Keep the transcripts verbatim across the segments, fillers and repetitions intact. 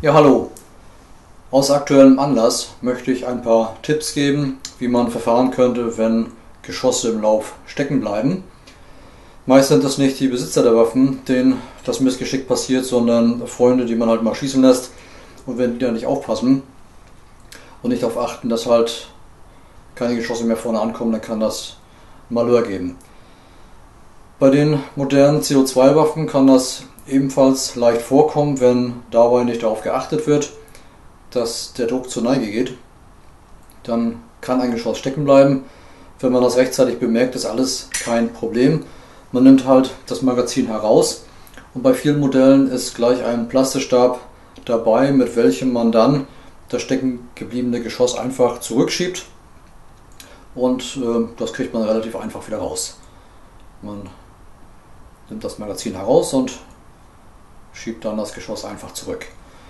Ja, hallo. Aus aktuellem Anlass möchte ich ein paar Tipps geben, wie man verfahren könnte, wenn Geschosse im Lauf stecken bleiben. Meist sind es nicht die Besitzer der Waffen, denen das Missgeschick passiert, sondern Freunde, die man halt mal schießen lässt. Und wenn die da nicht aufpassen und nicht darauf achten, dass halt keine Geschosse mehr vorne ankommen, dann kann das Malheur geben. Bei den modernen C O zwei Waffen kann das ebenfalls leicht vorkommen, wenn dabei nicht darauf geachtet wird, dass der Druck zur Neige geht. Dann kann ein Geschoss stecken bleiben. Wenn man das rechtzeitig bemerkt, ist alles kein Problem. Man nimmt halt das Magazin heraus und bei vielen Modellen ist gleich ein Plastikstab dabei, mit welchem man dann das stecken gebliebene Geschoss einfach zurückschiebt und äh, das kriegt man relativ einfach wieder raus. Man nimmt das Magazin heraus und schiebt dann das Geschoss einfach zurück.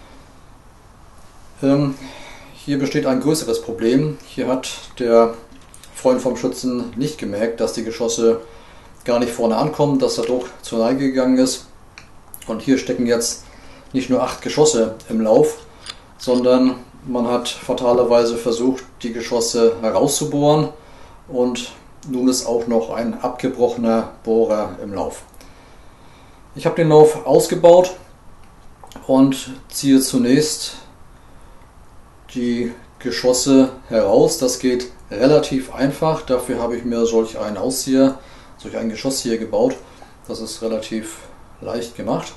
Ähm, hier besteht ein größeres Problem. Hier hat der Freund vom Schützen nicht gemerkt, dass die Geschosse gar nicht vorne ankommen, dass der Druck zur Neige gegangen ist. Und hier stecken jetzt nicht nur acht Geschosse im Lauf, sondern man hat fatalerweise versucht, die Geschosse herauszubohren und nun ist auch noch ein abgebrochener Bohrer im Lauf. Ich habe den Lauf ausgebaut und ziehe zunächst die Geschosse heraus. Das geht relativ einfach. Dafür habe ich mir solch einen Auszieher, solch ein Geschoss hier gebaut. Das ist relativ leicht gemacht.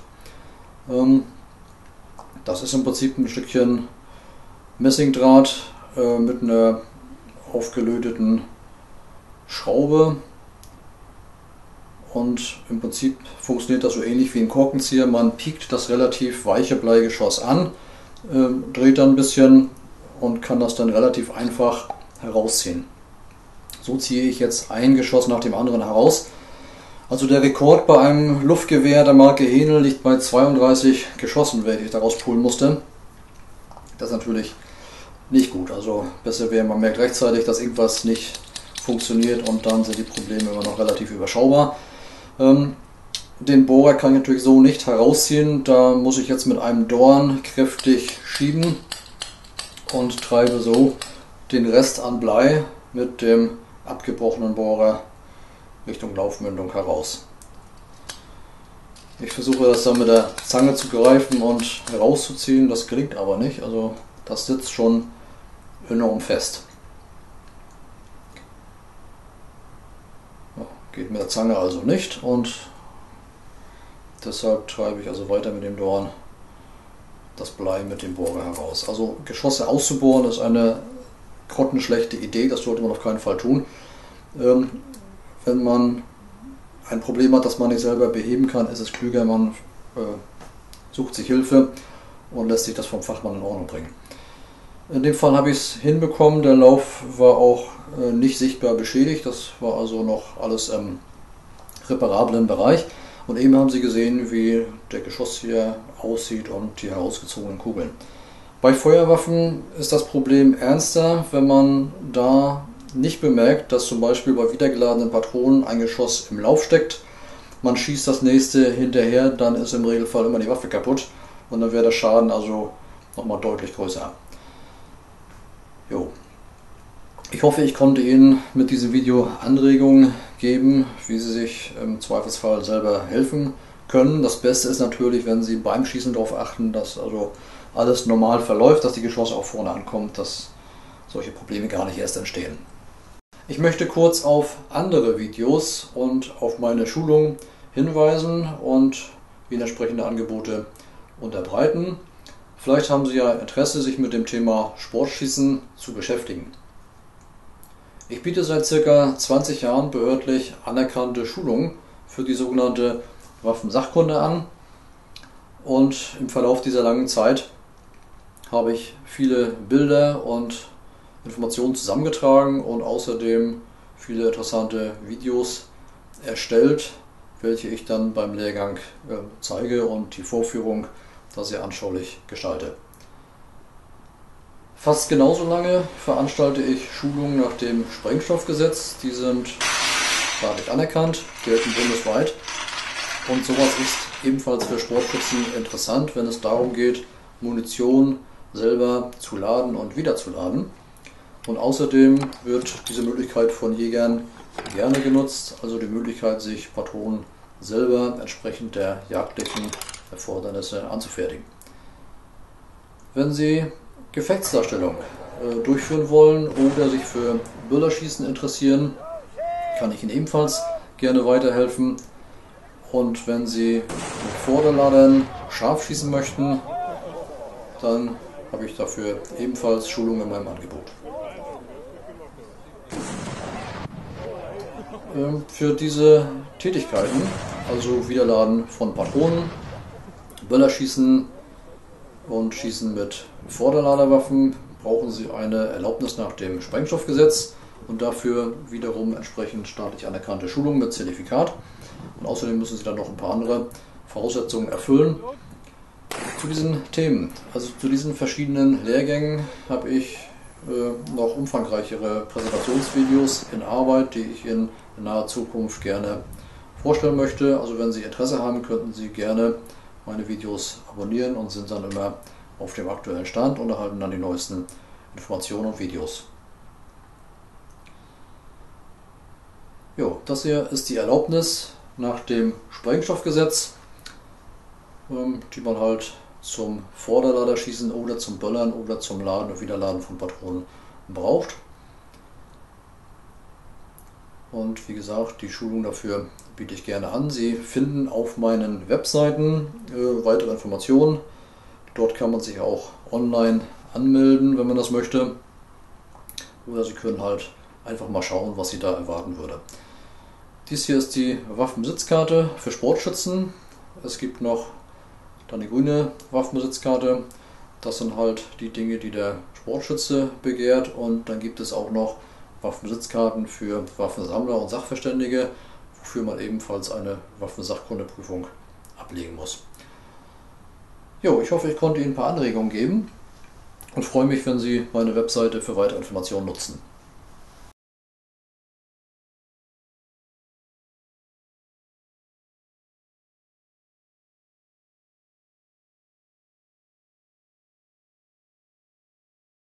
Das ist im Prinzip ein Stückchen Messingdraht mit einer aufgelöteten Schraube. Und im Prinzip funktioniert das so ähnlich wie ein Korkenzieher. Man piekt das relativ weiche Bleigeschoss an, äh, dreht dann ein bisschen und kann das dann relativ einfach herausziehen. So ziehe ich jetzt ein Geschoss nach dem anderen heraus. Also der Rekord bei einem Luftgewehr der Marke Henel liegt bei zweiunddreißig Geschossen, welche ich daraus pullen musste. Das ist natürlich nicht gut. Also besser wäre, man merkt rechtzeitig, dass irgendwas nicht funktioniert und dann sind die Probleme immer noch relativ überschaubar. Den Bohrer kann ich natürlich so nicht herausziehen, da muss ich jetzt mit einem Dorn kräftig schieben und treibe so den Rest an Blei mit dem abgebrochenen Bohrer Richtung Laufmündung heraus. Ich versuche das dann mit der Zange zu greifen und herauszuziehen, das gelingt aber nicht, also das sitzt schon enorm fest. Geht mit der Zange also nicht und deshalb treibe ich also weiter mit dem Dorn das Blei mit dem Bohrer heraus. Also Geschosse auszubohren ist eine grottenschlechte Idee, das sollte man auf keinen Fall tun. Ähm, wenn man ein Problem hat, das man nicht selber beheben kann, ist es klüger, man äh, sucht sich Hilfe und lässt sich das vom Fachmann in Ordnung bringen. In dem Fall habe ich es hinbekommen, der Lauf war auch äh, nicht sichtbar beschädigt, das war also noch alles im reparablen Bereich. Und eben haben Sie gesehen, wie der Geschoss hier aussieht und die herausgezogenen Kugeln. Bei Feuerwaffen ist das Problem ernster, wenn man da nicht bemerkt, dass zum Beispiel bei wiedergeladenen Patronen ein Geschoss im Lauf steckt. Man schießt das nächste hinterher, dann ist im Regelfall immer die Waffe kaputt und dann wäre der Schaden also nochmal deutlich größer. Jo. Ich hoffe, ich konnte Ihnen mit diesem Video Anregungen geben, wie Sie sich im Zweifelsfall selber helfen können. Das Beste ist natürlich, wenn Sie beim Schießen darauf achten, dass also alles normal verläuft, dass die Geschosse auch vorne ankommen, dass solche Probleme gar nicht erst entstehen. Ich möchte kurz auf andere Videos und auf meine Schulung hinweisen und Ihnen entsprechende Angebote unterbreiten. Vielleicht haben Sie ja Interesse, sich mit dem Thema Sportschießen zu beschäftigen. Ich biete seit ca. zwanzig Jahren behördlich anerkannte Schulungen für die sogenannte Waffensachkunde an und im Verlauf dieser langen Zeit habe ich viele Bilder und Informationen zusammengetragen und außerdem viele interessante Videos erstellt, welche ich dann beim Lehrgang äh, zeige und die Vorführung da sehr anschaulich gestalte. Fast genauso lange veranstalte ich Schulungen nach dem Sprengstoffgesetz. Die sind staatlich anerkannt, gelten bundesweit und sowas ist ebenfalls für Sportschützen interessant, wenn es darum geht, Munition selber zu laden und wieder zu laden. Und außerdem wird diese Möglichkeit von Jägern gerne genutzt, also die Möglichkeit, sich Patronen selber entsprechend der jagdlichen Erfordernisse anzufertigen. Wenn Sie Gefechtsdarstellung äh, durchführen wollen oder sich für Böllerschießen interessieren, kann ich Ihnen ebenfalls gerne weiterhelfen. Und wenn Sie mit Vorderladern scharf schießen möchten, dann habe ich dafür ebenfalls Schulungen in meinem Angebot. Ähm, für diese Tätigkeiten, also Wiederladen von Patronen, Böllerschießen und Schießen mit Vorderladerwaffen, brauchen Sie eine Erlaubnis nach dem Sprengstoffgesetz und dafür wiederum entsprechend staatlich anerkannte Schulungen mit Zertifikat. Und außerdem müssen Sie dann noch ein paar andere Voraussetzungen erfüllen. Zu diesen Themen, also zu diesen verschiedenen Lehrgängen, habe ich äh, noch umfangreichere Präsentationsvideos in Arbeit, die ich in naher Zukunft gerne vorstellen möchte. Also wenn Sie Interesse haben, könnten Sie gerne meine Videos abonnieren und sind dann immer auf dem aktuellen Stand und erhalten dann die neuesten Informationen und Videos. Jo, das hier ist die Erlaubnis nach dem Sprengstoffgesetz, die man halt zum Vorderladerschießen oder zum Böllern oder zum Laden und Wiederladen von Patronen braucht. Und wie gesagt, die Schulung dafür biete ich gerne an. Sie finden auf meinen Webseiten äh, weitere Informationen. Dort kann man sich auch online anmelden, wenn man das möchte. Oder Sie können halt einfach mal schauen, was Sie da erwarten würde. Dies hier ist die Waffenbesitzkarte für Sportschützen. Es gibt noch dann die grüne Waffenbesitzkarte. Das sind halt die Dinge, die der Sportschütze begehrt. Und dann gibt es auch noch Waffenbesitzkarten für Waffensammler und Sachverständige, wofür man ebenfalls eine Waffensachkundeprüfung ablegen muss. Jo, ich hoffe, ich konnte Ihnen ein paar Anregungen geben und freue mich, wenn Sie meine Webseite für weitere Informationen nutzen.